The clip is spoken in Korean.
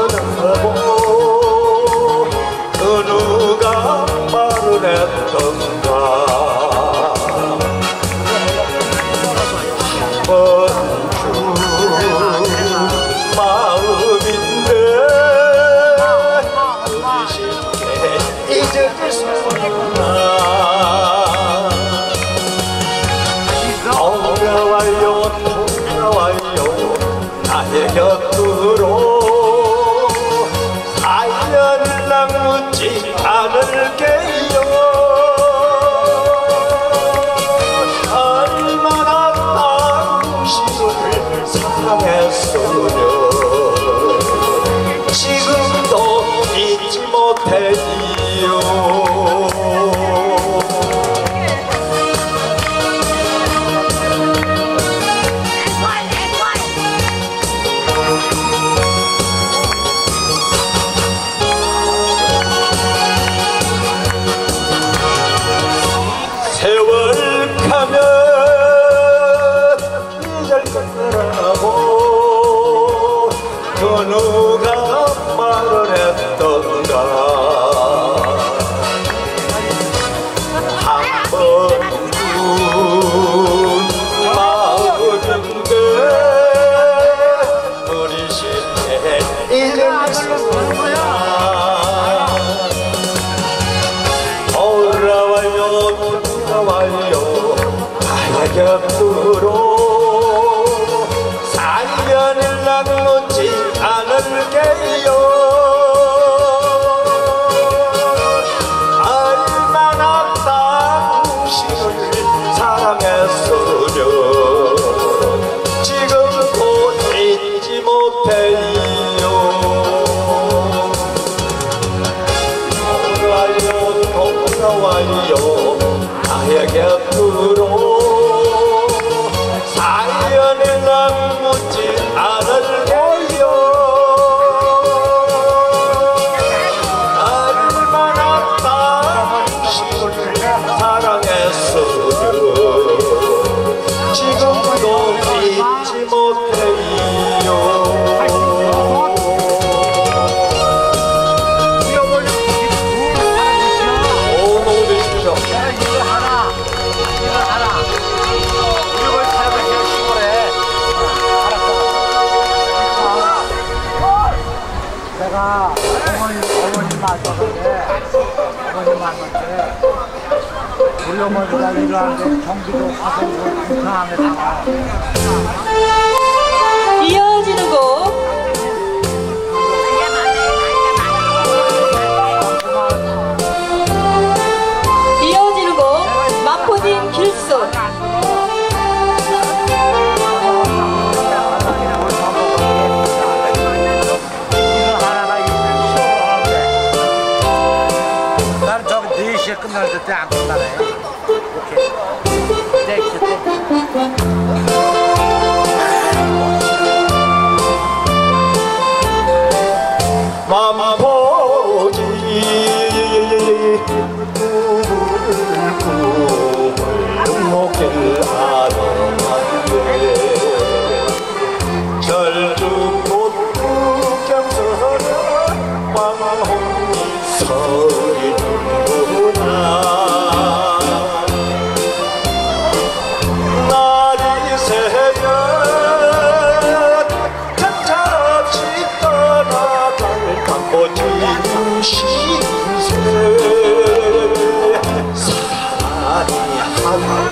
떠나고 그 누가 말을 했던가 먼주 마음인데 쉽게 잊을 수 없나 돌아와요 돌아와요 나의 곁으로 사연을 묻지 않을게요 얼마나 당신을 사랑했으면 지금도 잊지 못해요 세월 가면 잊을 거라고 그 누가 말을 했던가 한 번뿐 마음인데 우리 쉽게 잊을 수 없나 돌아와요 나의 곁으로 사연을 나누지 않을게요 얼마나 당신을 사랑했으면 지금도 잊지 못해요 돌아와요 나의 곁으로 사연을 남지 않을게요 얼마나 당신을 사랑했으면 지금도 잊지 못해요 내가 어머니 만났는데 우리 어머니가 일하는데 경기도 화성군 인천항에다가 이어지는 곡 마포진 길수 끝날 때 안 끝나네. 오케이. 땡큐. 마포지 꿈을 하던 절주꽃 북경서는 황홍이 서리는구나 날이 새면 정처없이 떠나갈 광고진 신세 산이 한